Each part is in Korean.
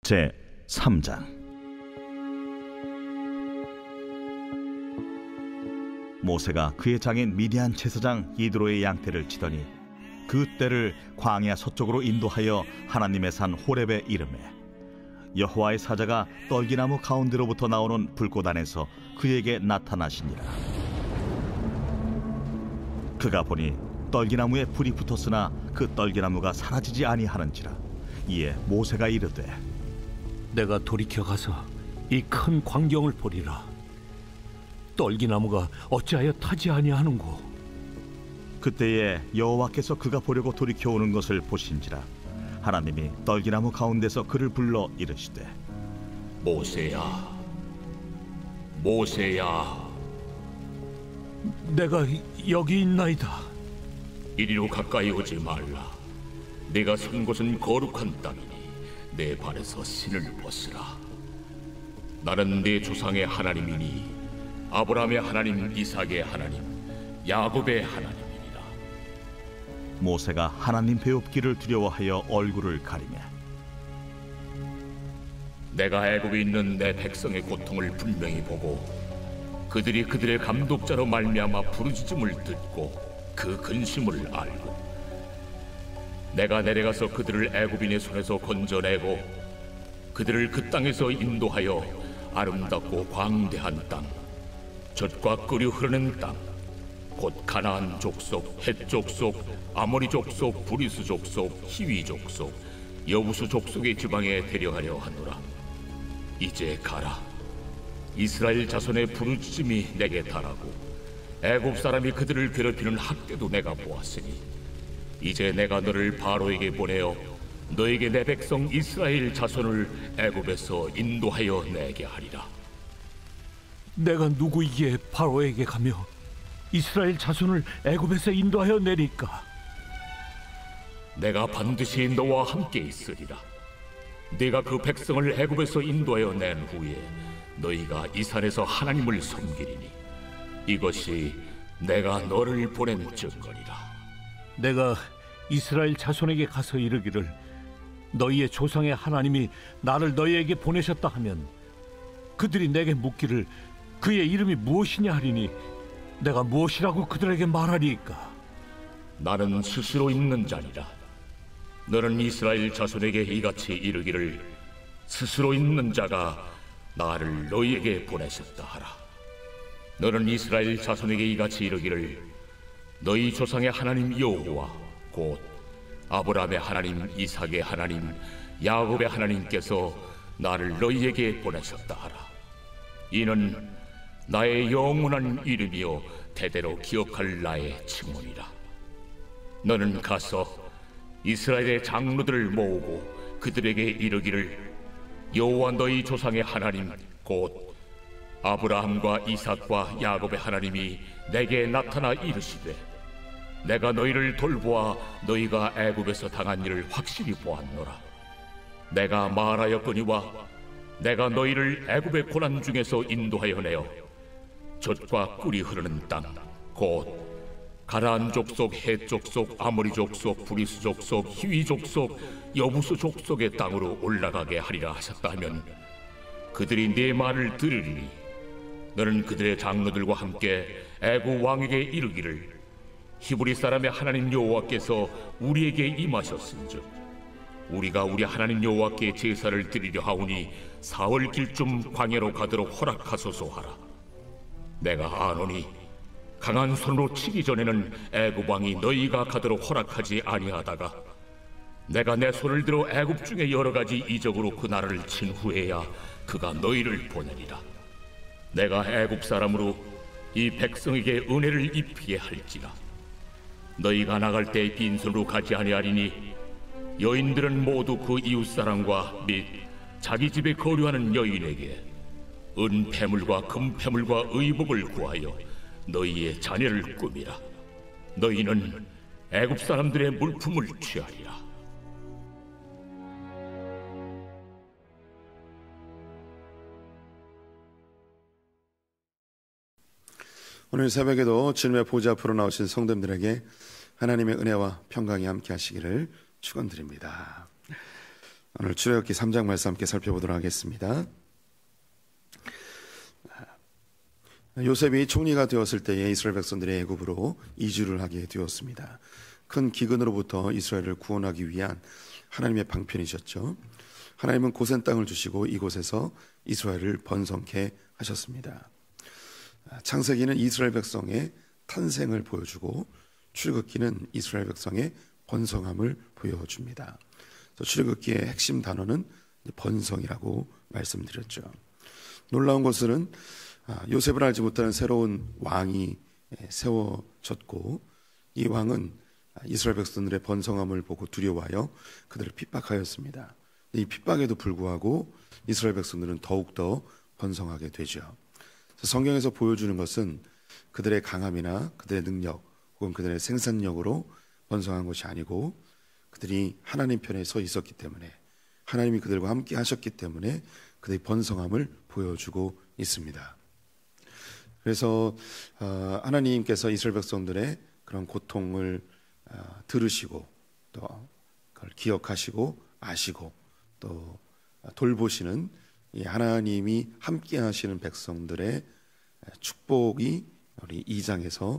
제 3장. 모세가 그의 장인 미디안 제사장 이드로의 양떼를 치더니 그 떼를 광야 서쪽으로 인도하여 하나님의 산 호렙에 이르매 여호와의 사자가 떨기나무 가운데로부터 나오는 불꽃 안에서 그에게 나타나시니라. 그가 보니 떨기나무에 불이 붙었으나 그 떨기나무가 사라지지 아니하는지라. 이에 모세가 이르되 내가 돌이켜 가서 이 큰 광경을 보리라. 떨기나무가 어찌하여 타지 아니하는고. 그때에 여호와께서 그가 보려고 돌이켜 오는 것을 보신지라. 하나님이 떨기나무 가운데서 그를 불러 이르시되 모세야, 모세야. 내가 여기 있나이다. 이리로 가까이 오지 말라. 내가 선 곳은 거룩한 땅이니 내 발에서 신을 벗으라. 나는 내 조상의 하나님이니 아브라함의 하나님, 이삭의 하나님, 야곱의 하나님이니라. 모세가 하나님 배웁기를 두려워하여 얼굴을 가리매 내가 애굽에 있는 내 백성의 고통을 분명히 보고 그들이 그들의 감독자로 말미암아 부르짖음을 듣고 그 근심을 알고 내가 내려가서 그들을 애굽인의 손에서 건져내고 그들을 그 땅에서 인도하여 아름답고 광대한 땅, 젖과 꿀이 흐르는 땅, 곧 가나안 족속, 헷 족속, 아모리 족속, 브리스 족속, 히위 족속, 여부수 족속의 지방에 데려가려 하노라. 이제 가라. 이스라엘 자손의 부르짖음이 내게 달하고 애굽 사람이 그들을 괴롭히는 학대도 내가 보았으니 이제 내가 너를 바로에게 보내어 너에게 내 백성 이스라엘 자손을 애굽에서 인도하여 내게 하리라. 내가 누구이기에 바로에게 가며 이스라엘 자손을 애굽에서 인도하여 내릴까? 내가 반드시 너와 함께 있으리라. 네가 그 백성을 애굽에서 인도하여 낸 후에 너희가 이 산에서 하나님을 섬기리니 이것이 내가 너를 보낸 증거리라. 내가 이스라엘 자손에게 가서 이르기를 너희의 조상의 하나님이 나를 너희에게 보내셨다 하면 그들이 내게 묻기를 그의 이름이 무엇이냐 하리니 내가 무엇이라고 그들에게 말하리이까? 나는 스스로 있는 자니라. 너는 이스라엘 자손에게 이같이 이르기를 스스로 있는 자가 나를 너희에게 보내셨다 하라. 너는 이스라엘 자손에게 이같이 이르기를 너희 조상의 하나님 여호와 곧 아브라함의 하나님, 이삭의 하나님, 야곱의 하나님께서 나를 너희에게 보내셨다 하라. 이는 나의 영원한 이름이요 대대로 기억할 나의 칭호니라. 너는 가서 이스라엘의 장로들을 모으고 그들에게 이르기를 여호와 너희 조상의 하나님 곧 아브라함과 이삭과 야곱의 하나님이 내게 나타나 이르시되 내가 너희를 돌보아 너희가 애굽에서 당한 일을 확실히 보았노라. 내가 말하였거니와 내가 너희를 애굽의 고난 중에서 인도하여 내어 젖과 꿀이 흐르는 땅 곧 가나안 족속, 헷 족속, 아모리 족속, 브리스 족속, 히위 족속, 여부수 족속의 땅으로 올라가게 하리라 하셨다 하면 그들이 네 말을 들으리니 너는 그들의 장로들과 함께 애굽 왕에게 이르기를 히브리 사람의 하나님 여호와께서 우리에게 임하셨은즉 우리가 우리 하나님 여호와께 제사를 드리려 하오니 사흘 길쯤 광야로 가도록 허락하소서 하라. 내가 아노니 강한 손으로 치기 전에는 애굽 왕이 너희가 가도록 허락하지 아니하다가 내가 내 손을 들어 애굽 중에 여러 가지 이적으로 그 나라를 친 후에야 그가 너희를 보내리라. 내가 애굽 사람으로 이 백성에게 은혜를 입히게 할지라. 너희가 나갈 때 빈손으로 가지 아니하리니 여인들은 모두 그 이웃사람과 및 자기 집에 거류하는 여인에게 은폐물과 금폐물과 의복을 구하여 너희의 자녀를 꾸미라. 너희는 애굽 사람들의 물품을 취하리라. 오늘 새벽에도 주님의 보좌 앞으로 나오신 성도님들에게 하나님의 은혜와 평강이 함께 하시기를 축원드립니다. 오늘 출애굽기 3장 말씀 함께 살펴보도록 하겠습니다. 요셉이 총리가 되었을 때에 이스라엘 백성들의 애굽으로 이주를 하게 되었습니다. 큰 기근으로부터 이스라엘을 구원하기 위한 하나님의 방편이셨죠. 하나님은 고센 땅을 주시고 이곳에서 이스라엘을 번성케 하셨습니다. 창세기는 이스라엘 백성의 탄생을 보여주고 출애굽기는 이스라엘 백성의 번성함을 보여줍니다. 출애굽기의 핵심 단어는 번성이라고 말씀드렸죠. 놀라운 것은 요셉을 알지 못하는 새로운 왕이 세워졌고, 이 왕은 이스라엘 백성들의 번성함을 보고 두려워하여 그들을 핍박하였습니다. 이 핍박에도 불구하고 이스라엘 백성들은 더욱더 번성하게 되죠. 성경에서 보여주는 것은 그들의 강함이나 그들의 능력 혹은 그들의 생산력으로 번성한 것이 아니고, 그들이 하나님 편에 서 있었기 때문에, 하나님이 그들과 함께 하셨기 때문에 그들의 번성함을 보여주고 있습니다. 그래서 하나님께서 이스라엘 백성들의 그런 고통을 들으시고 또 그걸 기억하시고 아시고 또 돌보시는 이 하나님이 함께 하시는 백성들의 축복이 우리 2장에서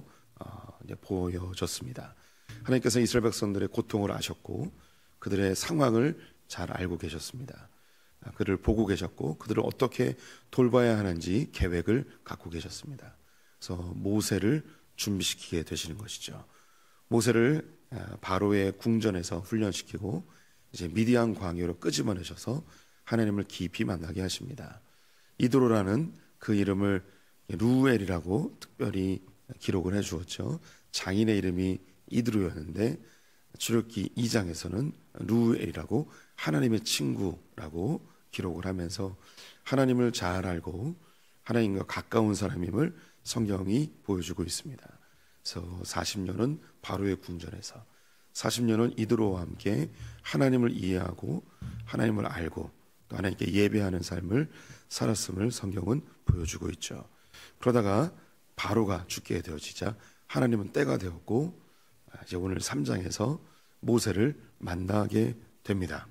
보여졌습니다. 하나님께서 이스라엘 백성들의 고통을 아셨고 그들의 상황을 잘 알고 계셨습니다. 그들을 보고 계셨고 그들을 어떻게 돌봐야 하는지 계획을 갖고 계셨습니다. 그래서 모세를 준비시키게 되시는 것이죠. 모세를 바로의 궁전에서 훈련시키고 이제 미디안 광야로 끄집어내셔서 하나님을 깊이 만나게 하십니다. 이드로라는 그 이름을 루엘이라고 특별히 기록을 해주었죠. 장인의 이름이 이드로였는데 출애굽기 2장에서는 루엘이라고 하나님의 친구라고 기록을 하면서 하나님을 잘 알고 하나님과 가까운 사람임을 성경이 보여주고 있습니다. 그래서 40년은 바로의 궁전에서, 40년은 이드로와 함께 하나님을 이해하고 하나님을 알고 또 하나님께 예배하는 삶을 살았음을 성경은 보여주고 있죠. 그러다가 바로가 죽게 되어지자 하나님은 때가 되었고 이제 오늘 3장에서 모세를 만나게 됩니다.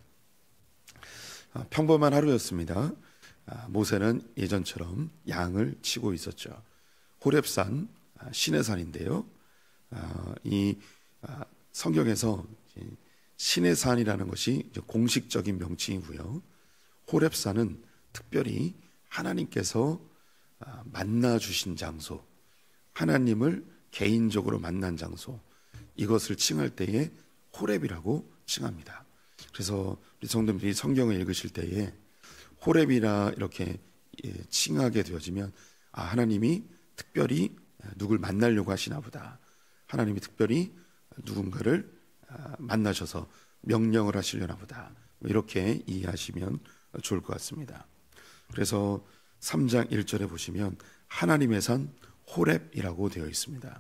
평범한 하루였습니다. 모세는 예전처럼 양을 치고 있었죠. 호렙산, 신의 산인데요. 이 성경에서 신의 산이라는 것이 공식적인 명칭이고요. 호렙산은 특별히 하나님께서 만나 주신 장소, 하나님을 개인적으로 만난 장소, 이것을 칭할 때에 호렙이라고 칭합니다. 그래서 우리 성도님들이 성경을 읽으실 때에 호렙이라 이렇게 칭하게 되어지면 하나님이 특별히 누굴 만나려고 하시나 보다, 하나님이 특별히 누군가를 만나셔서 명령을 하시려나 보다, 이렇게 이해하시면 좋을 것 같습니다. 그래서 3장 1절에 보시면 하나님의 산 호렙이라고 되어 있습니다.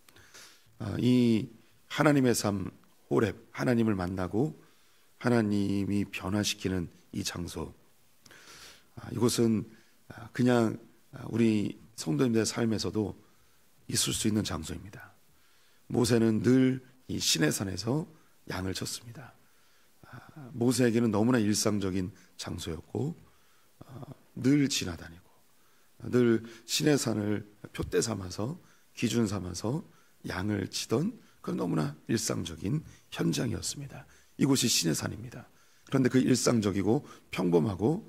이 하나님의 산 호렙, 하나님을 만나고 하나님이 변화시키는 이 장소, 이곳은 그냥 우리 성도님들의 삶에서도 있을 수 있는 장소입니다. 모세는 늘 이 신의 산에서 양을 쳤습니다. 모세에게는 너무나 일상적인 장소였고 늘 지나다니고 늘 신의 산을 표대 삼아서 기준 삼아서 양을 치던 그건 너무나 일상적인 현장이었습니다. 이곳이 신의 산입니다. 그런데 그 일상적이고 평범하고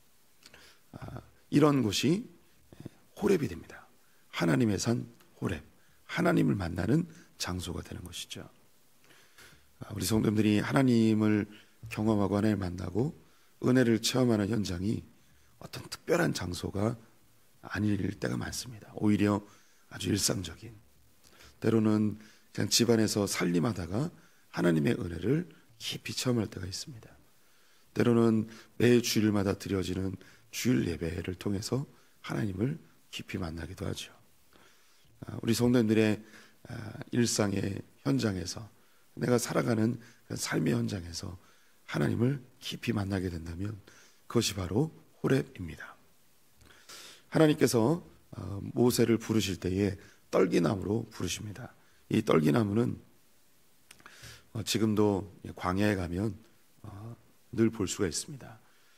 이런 곳이 호렙이 됩니다. 하나님의 산 호렙, 하나님을 만나는 장소가 되는 것이죠. 우리 성도님들이 하나님을 경험하고 하나님을 만나고 은혜를 체험하는 현장이 어떤 특별한 장소가 아닐 때가 많습니다. 오히려 아주 일상적인, 때로는 그냥 집안에서 살림하다가 하나님의 은혜를 깊이 체험할 때가 있습니다. 때로는 매 주일마다 드려지는 주일 예배를 통해서 하나님을 깊이 만나기도 하죠. 우리 성도님들의 일상의 현장에서, 내가 살아가는 삶의 현장에서 하나님을 깊이 만나게 된다면 그것이 바로 호렙입니다. 하나님께서 모세를 부르실 때에 떨기나무로 부르십니다. 이 떨기나무는 지금도 광야에 가면 늘 볼 수가 있습니다.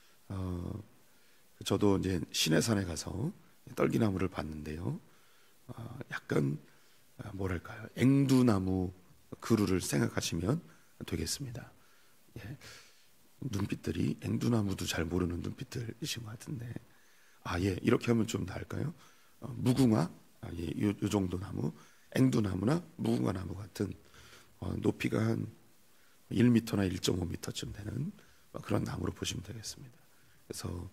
저도 이제 시내산에 가서 떨기나무를 봤는데요. 약간 뭐랄까요, 앵두나무 그루를 생각하시면 되겠습니다. 예. 눈빛들이 앵두나무도 잘 모르는 눈빛들이신 것 같은데, 예, 이렇게 하면 좀 나을까요? 무궁화, 예, 요 정도 나무, 앵두나무나 무궁화 나무 같은 높이가 한 1m나 1.5m쯤 되는 그런 나무로 보시면 되겠습니다. 그래서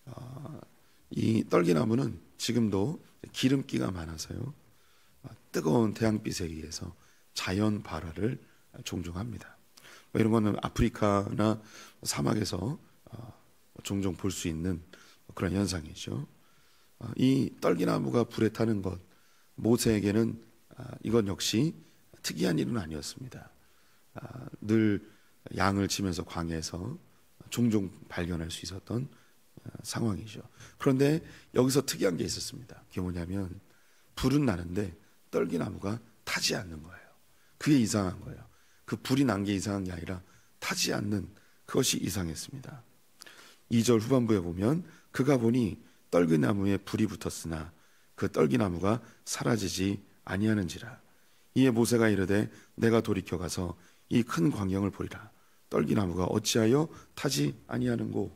이 떨기나무는 지금도 기름기가 많아서요, 뜨거운 태양빛에 의해서 자연 발화를 종종 합니다. 이런 거는 아프리카나 사막에서 종종 볼 수 있는 그런 현상이죠. 이 떨기나무가 불에 타는 것, 모세에게는 이건 역시 특이한 일은 아니었습니다. 늘 양을 치면서 광야에서 종종 발견할 수 있었던 상황이죠. 그런데 여기서 특이한 게 있었습니다. 그게 뭐냐면 불은 나는데 떨기나무가 타지 않는 거예요. 그게 이상한 거예요. 그 불이 난 게 이상한 게 아니라 타지 않는 그것이 이상했습니다. 2절 후반부에 보면 그가 보니 떨기나무에 불이 붙었으나 그 떨기나무가 사라지지 아니하는지라. 이에 모세가 이르되 내가 돌이켜 가서 이 큰 광경을 보리라. 떨기나무가 어찌하여 타지 아니하는고.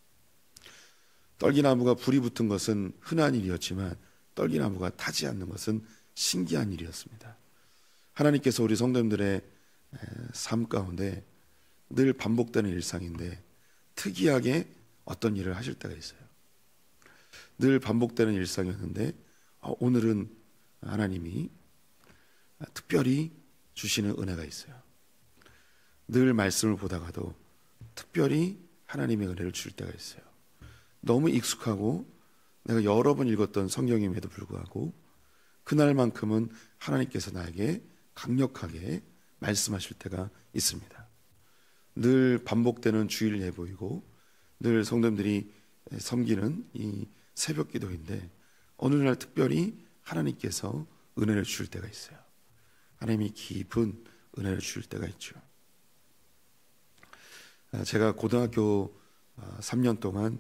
떨기나무가 불이 붙은 것은 흔한 일이었지만 떨기나무가 타지 않는 것은 신기한 일이었습니다. 하나님께서 우리 성도님들의 삶 가운데 늘 반복되는 일상인데 특이하게 어떤 일을 하실 때가 있어요. 늘 반복되는 일상이었는데 오늘은 하나님이 특별히 주시는 은혜가 있어요. 늘 말씀을 보다가도 특별히 하나님의 은혜를 줄 때가 있어요. 너무 익숙하고 내가 여러 번 읽었던 성경임에도 불구하고 그날만큼은 하나님께서 나에게 강력하게 말씀하실 때가 있습니다. 늘 반복되는 주일 예보이고 늘 성도님들이 섬기는 이 새벽 기도인데 어느 날 특별히 하나님께서 은혜를 주실 때가 있어요. 하나님이 깊은 은혜를 주실 때가 있죠. 제가 고등학교 3년 동안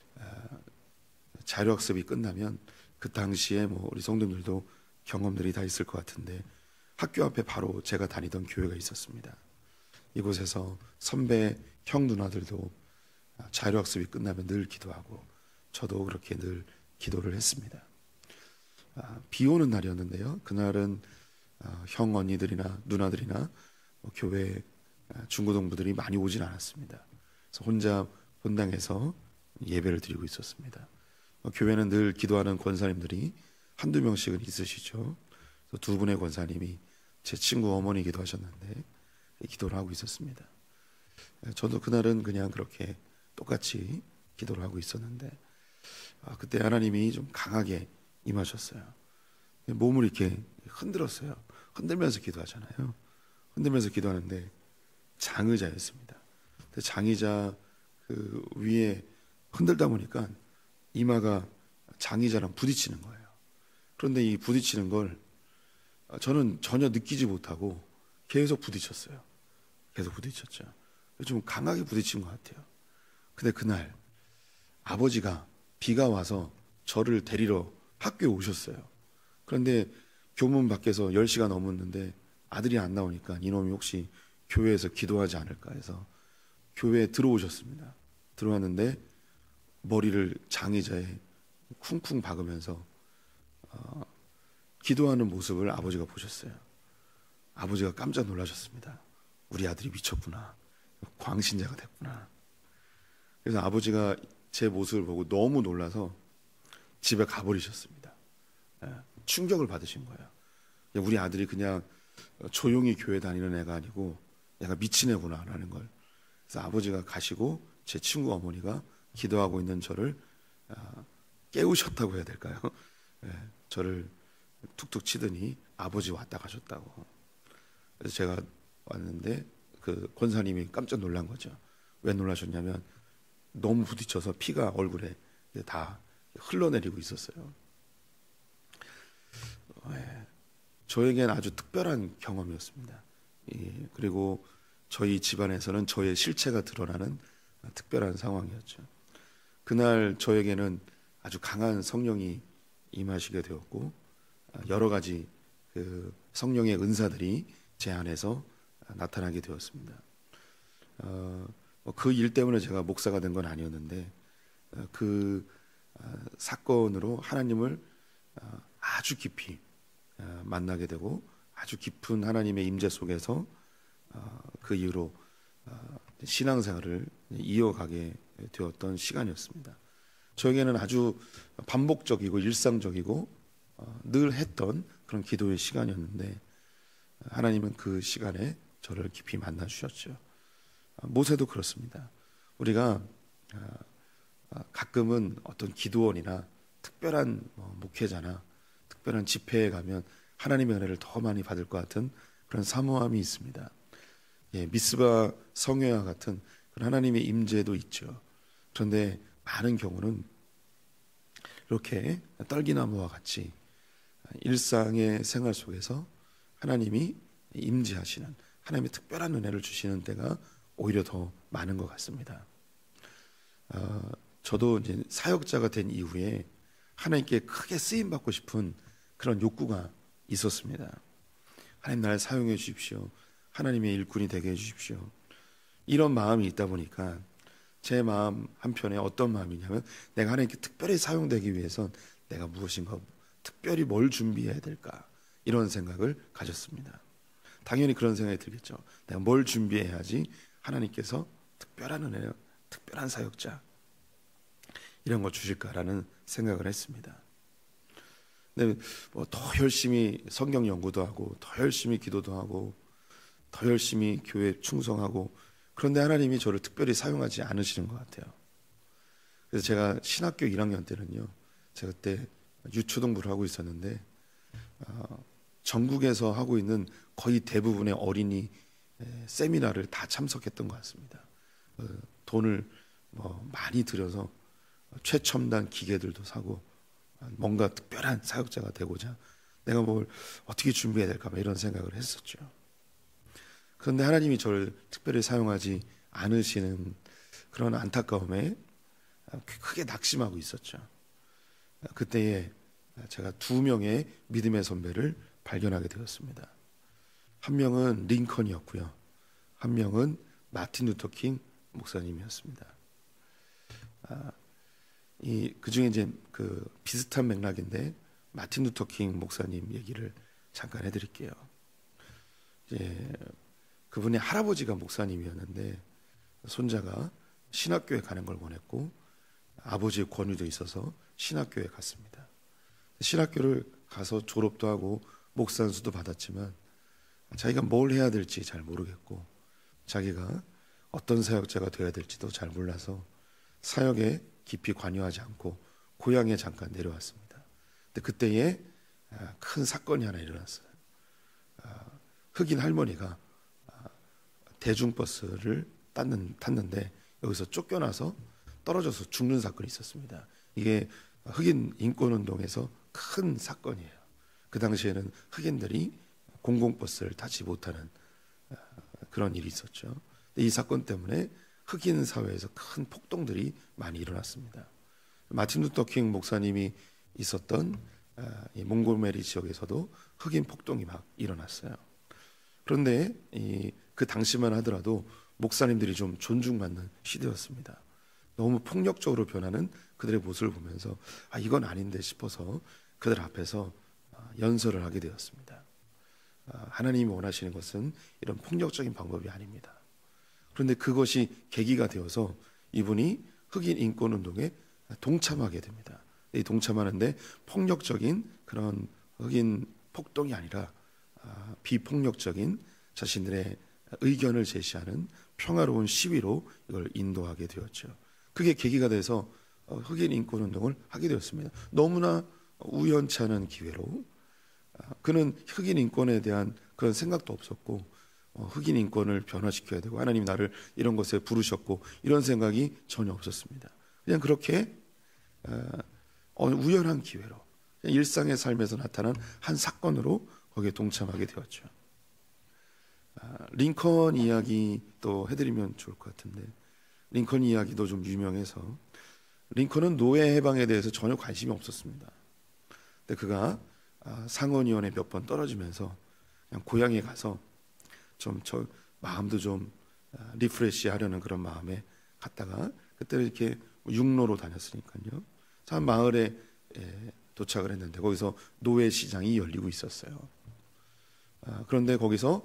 자료학습이 끝나면 그 당시에 우리 성도님들도 경험들이 다 있을 것 같은데 학교 앞에 바로 제가 다니던 교회가 있었습니다. 이곳에서 선배 형 누나들도 자료학습이 끝나면 늘 기도하고 저도 그렇게 늘 기도를 했습니다. 비 오는 날이었는데요. 그날은 형 언니들이나 누나들이나 교회 중고등부들이 많이 오진 않았습니다. 그래서 혼자 본당에서 예배를 드리고 있었습니다. 교회는 늘 기도하는 권사님들이 한두 명씩은 있으시죠. 그래서 두 분의 권사님이 제 친구 어머니이기도 하셨는데 기도를 하고 있었습니다. 저도 그날은 그냥 그렇게 똑같이 기도를 하고 있었는데 그때 하나님이 좀 강하게 임하셨어요. 몸을 이렇게 흔들었어요. 흔들면서 기도하잖아요. 흔들면서 기도하는데 장의자였습니다. 장의자 그 위에 흔들다 보니까 이마가 장의자랑 부딪히는 거예요. 그런데 이 부딪히는 걸 저는 전혀 느끼지 못하고 계속 부딪혔어요. 계속 부딪혔죠. 좀 강하게 부딪힌 것 같아요. 근데 그날 아버지가 비가 와서 저를 데리러 학교에 오셨어요. 그런데 교문 밖에서 10시가 넘었는데 아들이 안 나오니까 이놈이 혹시 교회에서 기도하지 않을까 해서 교회에 들어오셨습니다. 들어왔는데 머리를 장의자에 쿵쿵 박으면서 기도하는 모습을 아버지가 보셨어요. 아버지가 깜짝 놀라셨습니다. 우리 아들이 미쳤구나. 광신자가 됐구나. 그래서 아버지가 제 모습을 보고 너무 놀라서 집에 가버리셨습니다. 충격을 받으신 거예요. 우리 아들이 그냥 조용히 교회 다니는 애가 아니고 얘가 미친 애구나 라는 걸. 그래서 아버지가 가시고 제 친구 어머니가 기도하고 있는 저를 깨우셨다고 해야 될까요? 저를 툭툭 치더니 아버지 왔다 가셨다고. 그래서 제가 왔는데 그 권사님이 깜짝 놀란 거죠. 왜 놀라셨냐면 너무 부딪혀서 피가 얼굴에 다 흘러내리고 있었어요. 저에겐 아주 특별한 경험이었습니다. 그리고 저희 집안에서는 저의 실체가 드러나는 특별한 상황이었죠. 그날 저에게는 아주 강한 성령이 임하시게 되었고 여러 가지 그 성령의 은사들이 제 안에서 나타나게 되었습니다. 그 일 때문에 제가 목사가 된 건 아니었는데 그 사건으로 하나님을 아주 깊이 만나게 되고 아주 깊은 하나님의 임재 속에서 그 이후로 신앙생활을 이어가게 되었던 시간이었습니다. 저에게는 아주 반복적이고 일상적이고 늘 했던 그런 기도의 시간이었는데 하나님은 그 시간에 저를 깊이 만나 주셨죠. 모세도 그렇습니다. 우리가 가끔은 어떤 기도원이나 특별한 목회자나 특별한 집회에 가면 하나님의 은혜를 더 많이 받을 것 같은 그런 사모함이 있습니다. 미스바 성회와 같은 그런 하나님의 임재도 있죠. 그런데 많은 경우는 이렇게 떨기나무와 같이 일상의 생활 속에서 하나님이 임재하시는 하나님의 특별한 은혜를 주시는 때가 오히려 더 많은 것 같습니다. 저도 이제 사역자가 된 이후에 하나님께 크게 쓰임 받고 싶은 그런 욕구가 있었습니다. 하나님 나를 사용해 주십시오. 하나님의 일꾼이 되게 해 주십시오. 이런 마음이 있다 보니까 제 마음 한편에 어떤 마음이냐면 내가 하나님께 특별히 사용되기 위해선 내가 무엇인가 특별히 뭘 준비해야 될까 이런 생각을 가졌습니다. 당연히 그런 생각이 들겠죠. 내가 뭘 준비해야지 하나님께서 특별한 은혜, 특별한 사역자 이런 거 주실까라는 생각을 했습니다. 근데 더 열심히 성경 연구도 하고 더 열심히 기도도 하고 더 열심히 교회 충성하고 그런데 하나님이 저를 특별히 사용하지 않으시는 것 같아요. 그래서 제가 신학교 1학년 때는요, 제가 그때 유초등부를 하고 있었는데 전국에서 하고 있는 거의 대부분의 어린이 세미나를 다 참석했던 것 같습니다. 돈을 많이 들여서 최첨단 기계들도 사고 뭔가 특별한 사역자가 되고자 내가 뭘 어떻게 준비해야 될까 이런 생각을 했었죠. 그런데 하나님이 저를 특별히 사용하지 않으시는 그런 안타까움에 크게 낙심하고 있었죠. 그때에 제가 2명의 믿음의 선배를 발견하게 되었습니다. 한 명은 링컨이었고요. 한 명은 마틴 루터 킹 목사님이었습니다. 그 중에 이제 그 비슷한 맥락인데 마틴 루터 킹 목사님 얘기를 잠깐 해드릴게요. 이제 그분의 할아버지가 목사님이었는데 손자가 신학교에 가는 걸 원했고 아버지의 권유도 있어서 신학교에 갔습니다. 신학교를 가서 졸업도 하고 목사안수도 받았지만 자기가 뭘 해야 될지 잘 모르겠고 자기가 어떤 사역자가 되어야 될지도 잘 몰라서 사역에 깊이 관여하지 않고 고향에 잠깐 내려왔습니다. 근데 그때에 큰 사건이 하나 일어났어요. 흑인 할머니가 대중버스를 탔는데 여기서 쫓겨나서 떨어져서 죽는 사건이 있었습니다. 이게 흑인 인권운동에서 큰 사건이에요. 그 당시에는 흑인들이 공공버스를 타지 못하는 그런 일이 있었죠. 이 사건 때문에 흑인 사회에서 큰 폭동들이 많이 일어났습니다. 마틴 루터 킹 목사님이 있었던 이 몽고메리 지역에서도 흑인 폭동이 막 일어났어요. 그런데 그 당시만 하더라도 목사님들이 좀 존중받는 시대였습니다. 너무 폭력적으로 변하는 그들의 모습을 보면서 이건 아닌데 싶어서 그들 앞에서 연설을 하게 되었습니다. 하나님이 원하시는 것은 이런 폭력적인 방법이 아닙니다. 그런데 그것이 계기가 되어서 이분이 흑인 인권운동에 동참하게 됩니다. 이 동참하는데 폭력적인 그런 흑인 폭동이 아니라 비폭력적인 자신들의 의견을 제시하는 평화로운 시위로 이걸 인도하게 되었죠. 그게 계기가 돼서 흑인 인권운동을 하게 되었습니다. 너무나 우연치 않은 기회로 그는 흑인 인권에 대한 그런 생각도 없었고 흑인 인권을 변화시켜야 되고 하나님 나를 이런 것에 부르셨고 이런 생각이 전혀 없었습니다. 그냥 그렇게 우연한 기회로 일상의 삶에서 나타난 한 사건으로 거기에 동참하게 되었죠. 링컨 이야기 또 해드리면 좋을 것 같은데 링컨 이야기도 좀 유명해서 링컨은 노예 해방에 대해서 전혀 관심이 없었습니다. 근데 그가 상원의원에 몇 번 떨어지면서 그냥 고향에 가서 좀 마음도 좀 리프레시 하려는 그런 마음에 갔다가 그때 이렇게 육로로 다녔으니까요. 참 마을에 도착을 했는데 거기서 노예 시장이 열리고 있었어요. 그런데 거기서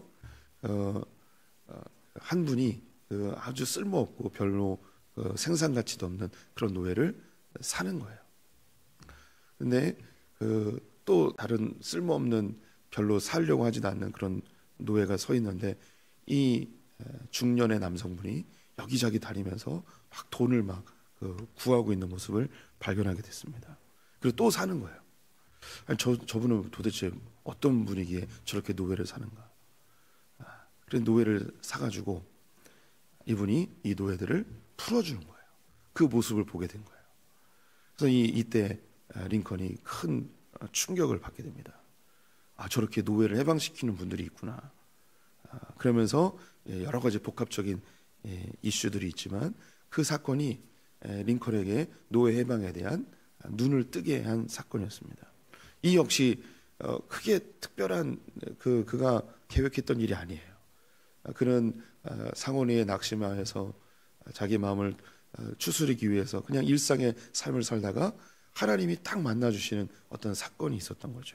한 분이 아주 쓸모없고 별로 생산 가치도 없는 그런 노예를 사는 거예요. 근데 또 다른 쓸모없는 별로 살려고 하지도 않는 그런 노예가 서 있는데 이 중년의 남성분이 여기저기 다니면서 막 돈을 막 구하고 있는 모습을 발견하게 됐습니다. 그리고 또 사는 거예요. 아니, 저분은 도대체 어떤 분위기에 저렇게 노예를 사는가? 그래서 노예를 사가지고 이분이 이 노예들을 풀어주는 거예요. 그 모습을 보게 된 거예요. 그래서 이때 링컨이 큰 충격을 받게 됩니다. 저렇게 노예를 해방시키는 분들이 있구나. 그러면서 여러 가지 복합적인 이슈들이 있지만 그 사건이 링컨에게 노예 해방에 대한 눈을 뜨게 한 사건이었습니다. 이 역시 크게 특별한 그가 계획했던 일이 아니에요. 그는 상원의에 낙심하여서 자기 마음을 추스리기 위해서 그냥 일상의 삶을 살다가 하나님이 딱 만나주시는 어떤 사건이 있었던 거죠.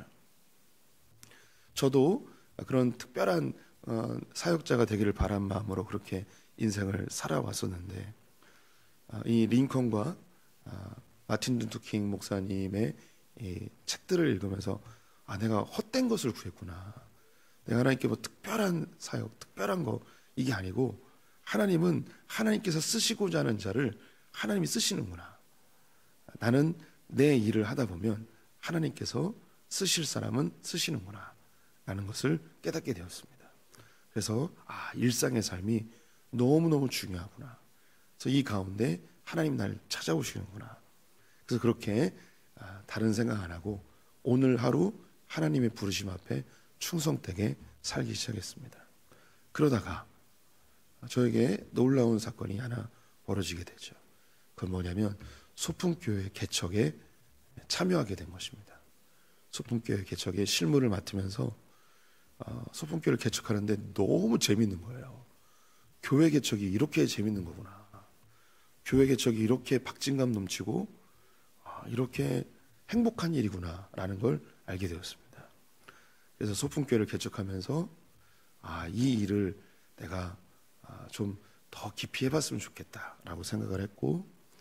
저도 그런 특별한 사역자가 되기를 바란 마음으로 그렇게 인생을 살아왔었는데 이 링컨과 마틴 루터킹 목사님의 이 책들을 읽으면서 내가 헛된 것을 구했구나. 내가 하나님께 뭐 특별한 사역, 특별한 거 이게 아니고 하나님은 하나님께서 쓰시고자 하는 자를 하나님이 쓰시는구나. 나는 내 일을 하다 보면 하나님께서 쓰실 사람은 쓰시는구나 라는 것을 깨닫게 되었습니다. 그래서 일상의 삶이 너무너무 중요하구나. 그래서 이 가운데 하나님 날 찾아오시는구나. 그래서 그렇게 다른 생각 안 하고 오늘 하루 하나님의 부르심 앞에 충성되게 살기 시작했습니다. 그러다가 저에게 놀라운 사건이 하나 벌어지게 되죠. 그건 뭐냐면 소풍교회 개척에 참여하게 된 것입니다. 소풍교회 개척에 실무를 맡으면서 소풍교회를 개척하는데 너무 재밌는 거예요. 교회 개척이 이렇게 재밌는 거구나. 교회 개척이 이렇게 박진감 넘치고 이렇게 행복한 일이구나 라는 걸 알게 되었습니다. 그래서 소풍교회를 개척하면서 이 일을 내가 좀 더 깊이 해봤으면 좋겠다라고 생각을 했고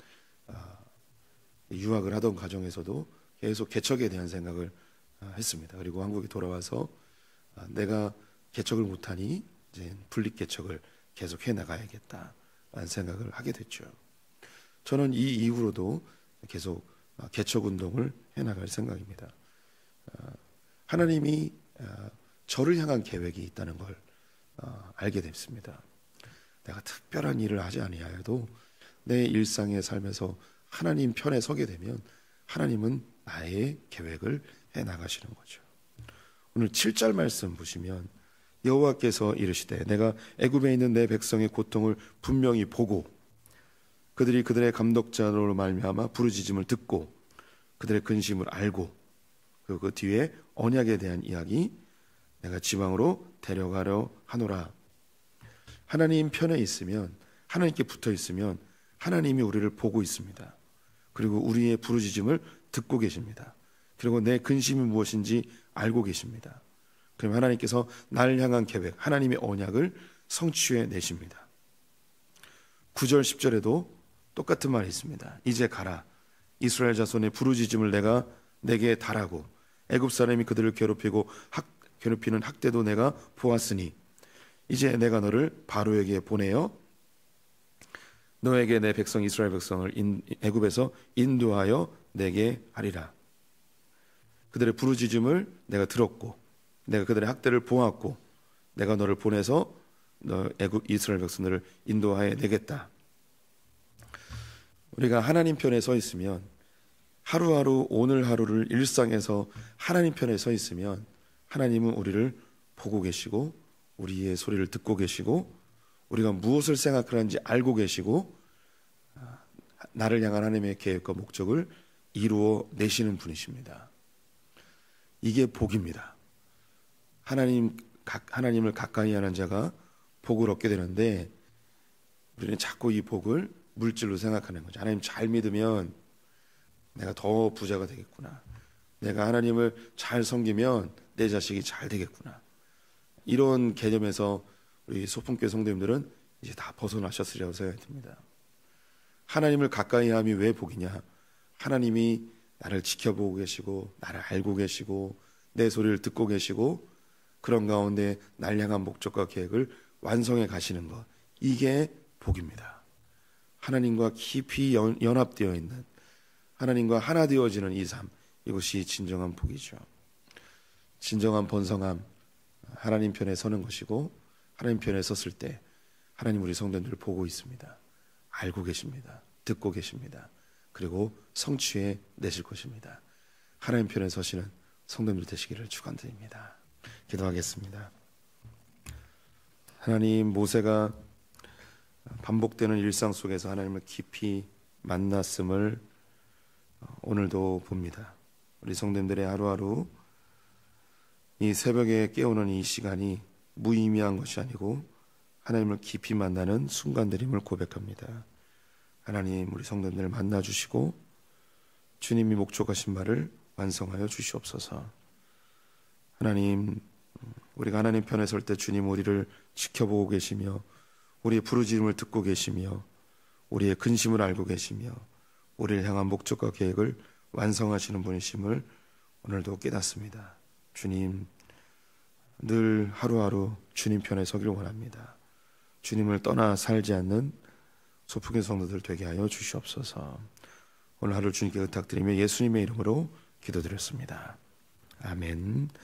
유학을 하던 과정에서도 계속 개척에 대한 생각을 했습니다. 그리고 한국에 돌아와서 내가 개척을 못하니 이제 분립 개척을 계속 해나가야겠다라는 생각을 하게 됐죠. 저는 이 이후로도 계속 개척 운동을 해나갈 생각입니다. 하나님이 저를 향한 계획이 있다는 걸 알게 됐습니다. 내가 특별한 일을 하지 아니하여도 내 일상의 삶에서 하나님 편에 서게 되면 하나님은 나의 계획을 해나가시는 거죠. 오늘 7절 말씀 보시면 여호와께서 이르시되 내가 애굽에 있는 내 백성의 고통을 분명히 보고 그들이 그들의 감독자로 말미암아 부르짖음을 듣고 그들의 근심을 알고 그리고 그 뒤에 언약에 대한 이야기 내가 지방으로 데려가려 하노라. 하나님 편에 있으면 하나님께 붙어 있으면 하나님이 우리를 보고 있습니다. 그리고 우리의 부르짖음을 듣고 계십니다. 그리고 내 근심이 무엇인지 알고 계십니다. 그럼 하나님께서 나를 향한 계획, 하나님의 언약을 성취해 내십니다. 9절 10절에도 똑같은 말이 있습니다. 이제 가라. 이스라엘 자손의 부르짖음을 내가 내게 달하고 애굽 사람이 그들을 괴롭히는 학대도 내가 보았으니 이제 내가 너를 바로에게 보내어 너에게 내 백성 이스라엘 백성을 애굽에서 인도하여 내게 하리라. 그들의 부르짖음을 내가 들었고 내가 그들의 학대를 보았고 내가 너를 보내서 너 애굽 이스라엘 백성들을 인도하여 내겠다. 우리가 하나님 편에 서 있으면 하루하루 오늘 하루를 일상에서 하나님 편에 서 있으면 하나님은 우리를 보고 계시고 우리의 소리를 듣고 계시고 우리가 무엇을 생각하는지 알고 계시고 나를 향한 하나님의 계획과 목적을 이루어 내시는 분이십니다. 이게 복입니다. 하나님을 가까이 하는 자가 복을 얻게 되는데, 우리는 자꾸 이 복을 물질로 생각하는 거죠. 하나님 잘 믿으면 내가 더 부자가 되겠구나. 내가 하나님을 잘 섬기면 내 자식이 잘 되겠구나. 이런 개념에서 우리 소풍교회 성도님들은 이제 다 벗어나셨으리라고 생각이 듭니다. 하나님을 가까이 함이 왜 복이냐? 하나님이 나를 지켜보고 계시고 나를 알고 계시고 내 소리를 듣고 계시고 그런 가운데 날 향한 목적과 계획을 완성해 가시는 것, 이게 복입니다. 하나님과 깊이 연합되어 있는, 하나님과 하나 되어지는 이 삶, 이것이 진정한 복이죠. 진정한 번성함, 하나님 편에 서는 것이고, 하나님 편에 섰을 때 하나님 우리 성도님들을 보고 있습니다. 알고 계십니다. 듣고 계십니다. 그리고 성취해 내실 것입니다. 하나님 편에 서시는 성도님들 되시기를 축원드립니다. 기도하겠습니다. 하나님, 모세가 반복되는 일상 속에서 하나님을 깊이 만났음을 오늘도 봅니다. 우리 성도님들의 하루하루 이 새벽에 깨우는 이 시간이 무의미한 것이 아니고 하나님을 깊이 만나는 순간들임을 고백합니다. 하나님, 우리 성도님들을 만나주시고 주님이 목적하신 바를 완성하여 주시옵소서. 하나님, 우리가 하나님 편에 설 때 주님 우리를 지켜보고 계시며 우리의 부르짖음을 듣고 계시며 우리의 근심을 알고 계시며 우리를 향한 목적과 계획을 완성하시는 분이심을 오늘도 깨닫습니다. 주님, 늘 하루하루 주님 편에 서기를 원합니다. 주님을 떠나 살지 않는 소풍의 성도들 되게 하여 주시옵소서. 오늘 하루 주님께 의탁드리며 예수님의 이름으로 기도드렸습니다. 아멘.